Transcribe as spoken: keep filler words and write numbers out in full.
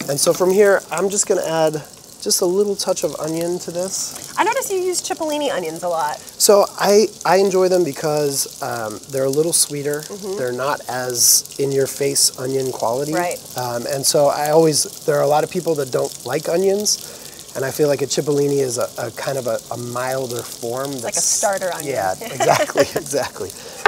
And so from here, I'm just gonna add just a little touch of onion to this. I notice you use cipollini onions a lot. So I, I enjoy them because um, they're a little sweeter. Mm-hmm. They're not as in-your-face onion quality. Right. Um, and so I always, there are a lot of people that don't like onions, and I feel like a cipollini is a, a kind of a, a milder form. That's, like a starter onion. Yeah, exactly, exactly.